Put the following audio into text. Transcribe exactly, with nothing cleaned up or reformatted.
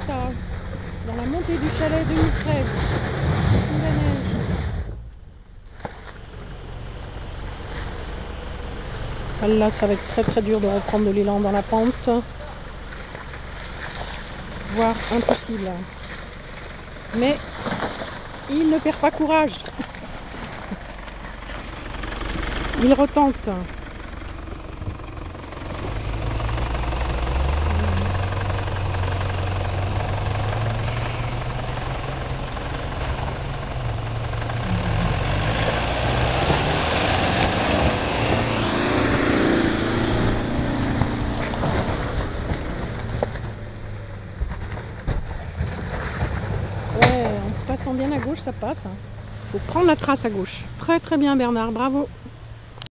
ça, dans la montée du chalet deux mille treize, sous la neige. Là, ça va être très très dur de reprendre de l'élan dans la pente, voire impossible. Mais il ne perd pas courage. Il retente. Ouais, en passant bien à gauche, ça passe. Faut prendre la trace à gauche. Très très bien Bernard, bravo.